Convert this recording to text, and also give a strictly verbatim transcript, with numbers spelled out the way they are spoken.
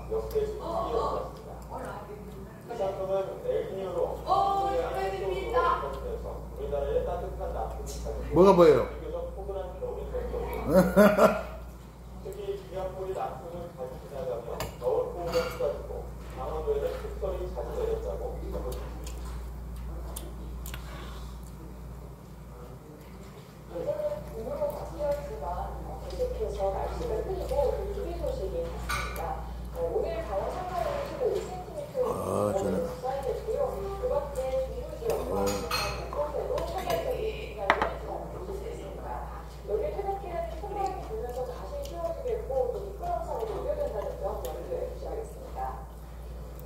역대 이어졌습니다. 이 상품은 엘니뇨로 우리나라의 따뜻한 낮춤이 뭐가 보여요? 비교적 포근한 겨울이 될 것입니다.